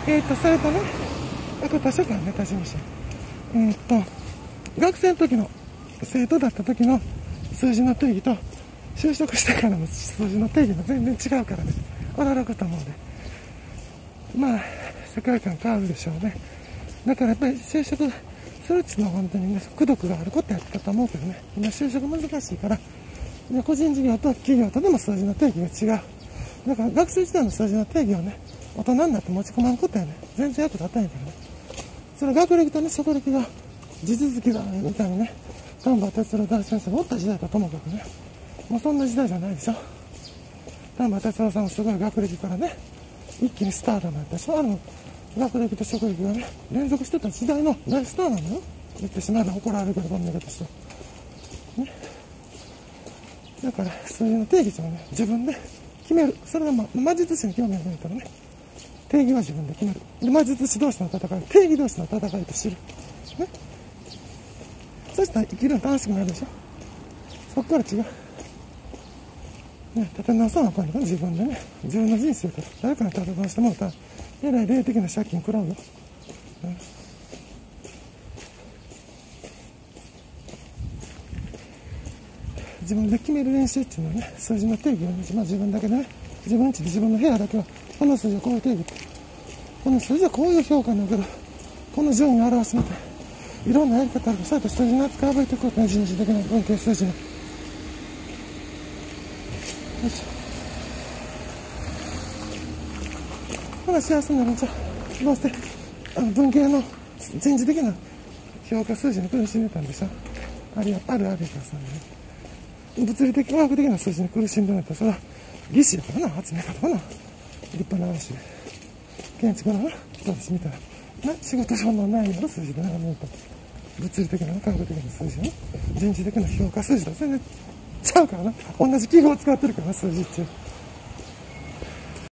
それとね、あと図書館ね、他事務所。学生の時の、生徒だった時の数字の定義と、就職してからの数字の定義が全然違うからね、驚くと思うんで。まあ、世界観変わるでしょうね。だからやっぱり就職するっていうのは本当にね、功徳があることやったと思うけどね、今就職難しいから、個人事業と企業とでも数字の定義が違う。だから学生時代の数字の定義をね、大人になって持ち込まんことやね、全然役立たないからね。それ学歴とね、職歴が地続きだみたいにね、丹波哲郎大先生がおった時代だと思うけどね、もうそんな時代じゃないでしょ。丹波哲郎さんもすごい学歴からね、一気にスターだなんて、学歴と職歴がね、連続してた時代の大スターなのよ。言ってしまえば怒られるけど、こんなことして。ね。だから、数字の定義はね、自分で決める。それが魔術師に興味がないからね、定義は自分で決める。で、魔術師同士の戦い、定義同士の戦いと知る。ね。そしたら生きるの楽しくなるでしょ。そっから違う。ね、立て直さなあかんのか、自分でね。自分の人生から。誰かに立て直してもらったら、えらい霊的な借金食らうよ。自分で決める練習っていうのはね、数字の定義をね、自分だけでね、自分家で自分の部屋だけは、この数字はこういう定義、この数字はこういう評価なんだけど、この順位を表すみたいな、いろんなやり方あるから、そうやって数字の扱いを覚えていくことね、人事的な文系数字の。よいしょ。ほら、幸せになるんちゃう。どうせ、文系の人事的な評価数字に苦しんでたんでしょ。あるからそうね。物理的、科学的な数字に苦しんでるんだったら、それは技師やからな、発明家とかな。立派な話で。建築のな、人たちみたいな。仕事上のないような数字で眺めると。物理的な、科学的な数字ね。人事的な評価数字と全然ちゃうからな。同じ記号を使ってるからな、数字っていう。